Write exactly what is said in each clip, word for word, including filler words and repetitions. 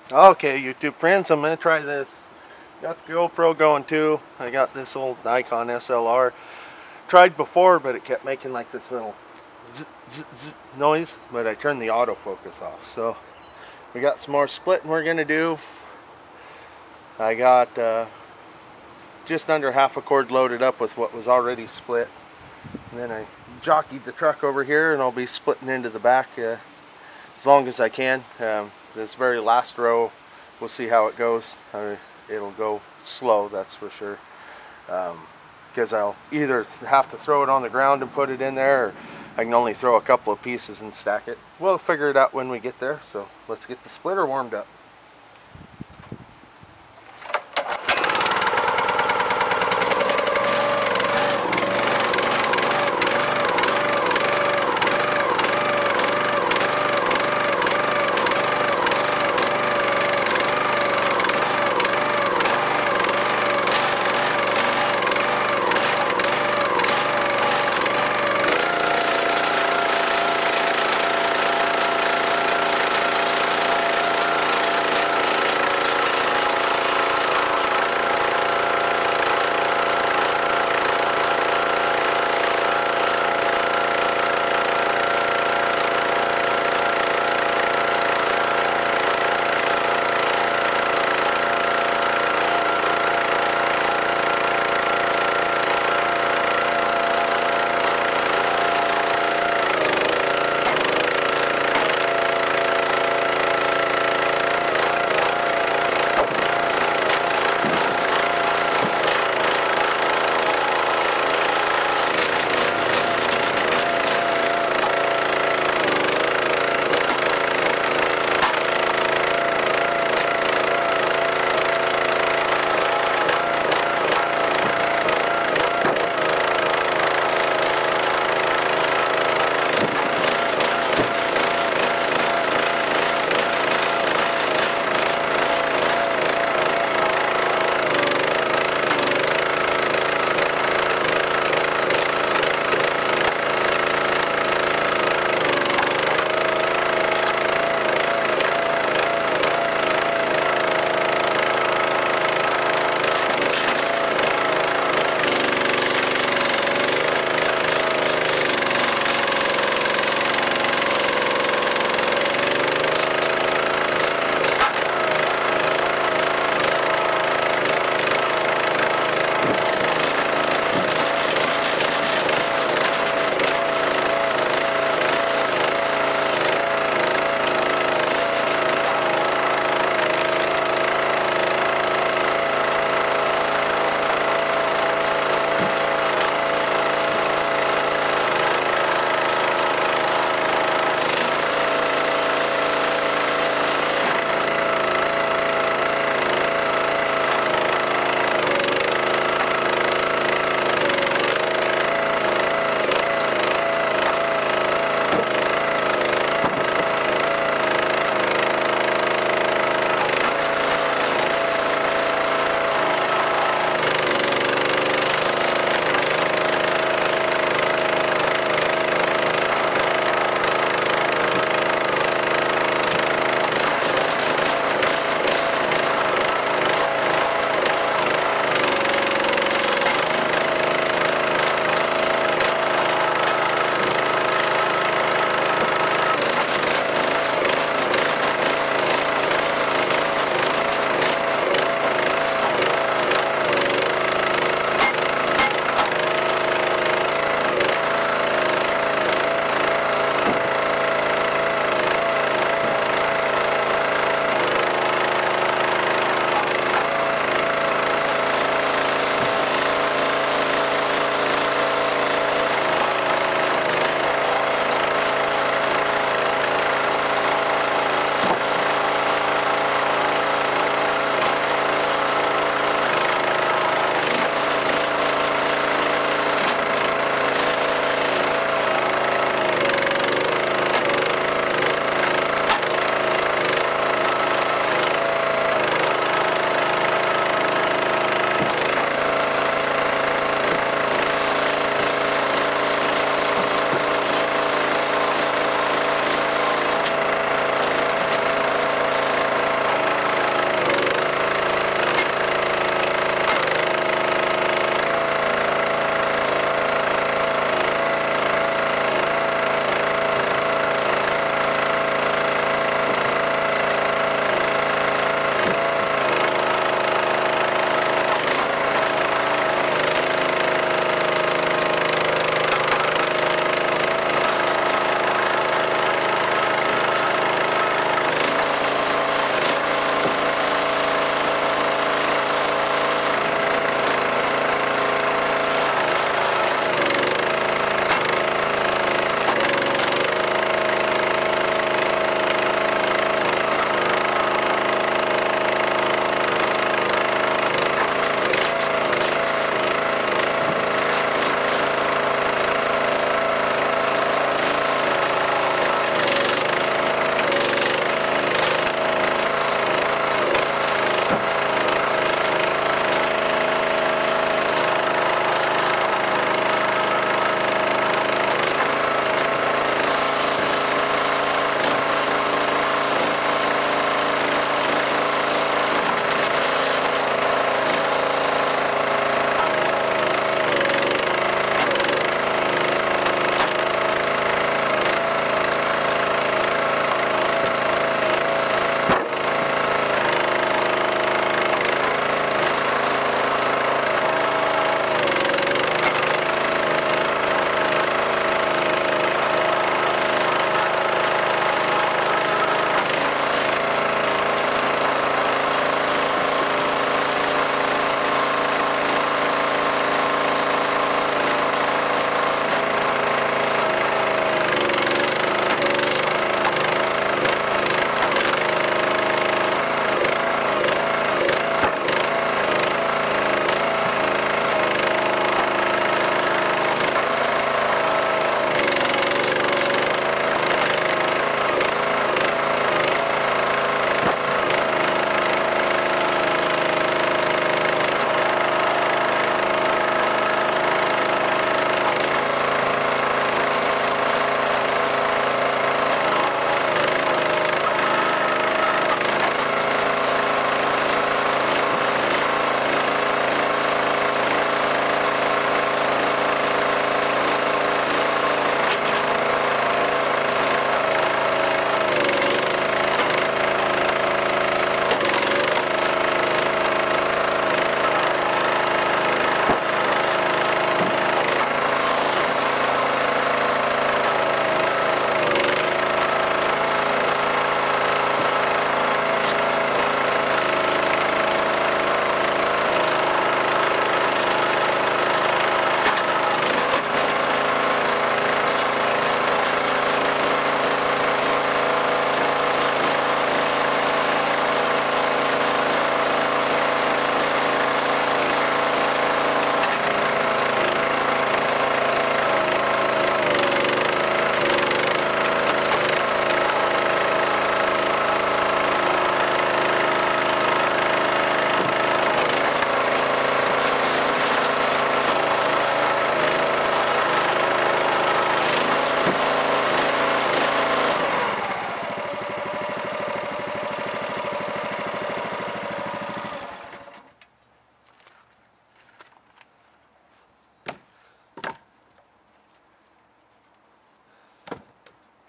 Okay, YouTube friends, I'm going to try this. Got the GoPro going too. I got this old Nikon S L R. Tried before, but it kept making like this little zzz, zzz, zzz noise, but I turned the autofocus off. So we got some more splitting we're going to do. I got uh, just under half a cord loaded up with what was already split. And then I jockeyed the truck over here, and I'll be splitting into the back uh, as long as I can. Um, this very last row, we'll see how it goes. Uh, it'll go slow, that's for sure. Because um, I'll either have to throw it on the ground and put it in there, or I can only throw a couple of pieces and stack it. We'll figure it out when we get there. So let's get the splitter warmed up.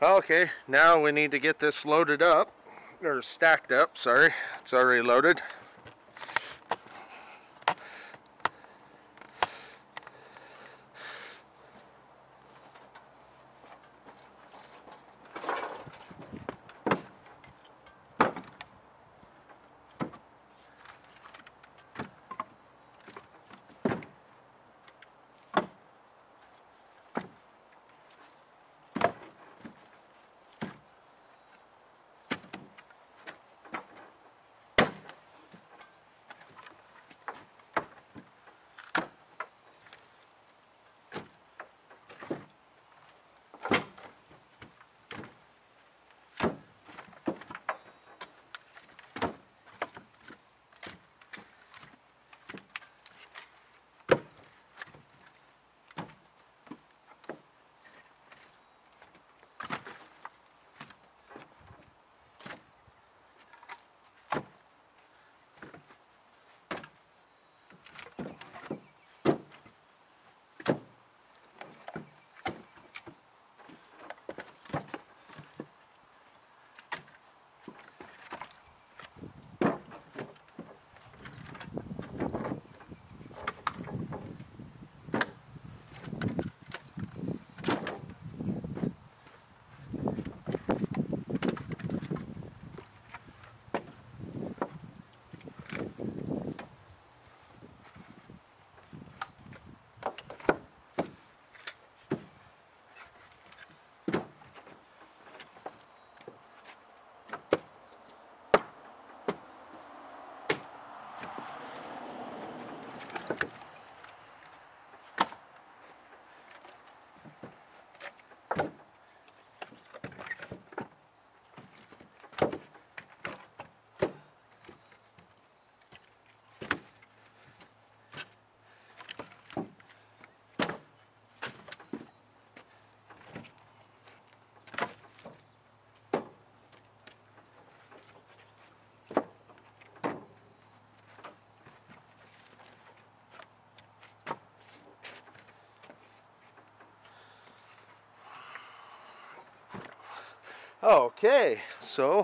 Okay, now we need to get this loaded up, or stacked up, sorry. It's already loaded. Okay, so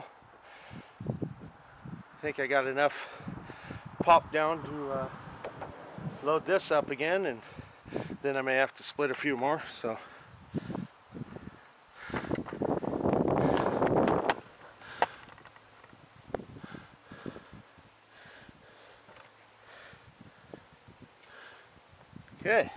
I think I got enough pop down to uh, load this up again, and then I may have to split a few more. So okay.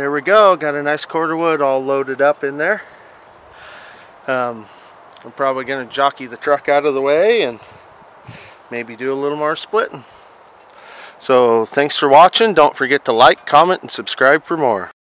there we go. Got a nice quarter wood all loaded up in there. Um, I'm probably going to jockey the truck out of the way and maybe do a little more splitting. So thanks for watching. Don't forget to like, comment, and subscribe for more.